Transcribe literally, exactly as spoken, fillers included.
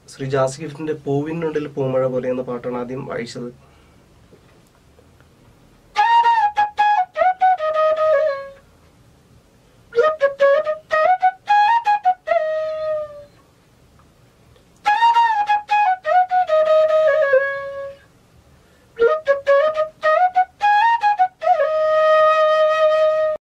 ശ്രീ ജാസി ഗിഫ്റ്റിന്റെ പൂവിനുള്ളിൽ പൂമഴ പോലെ എന്ന പാട്ടാണ് ആദ്യം വായിച്ചത്.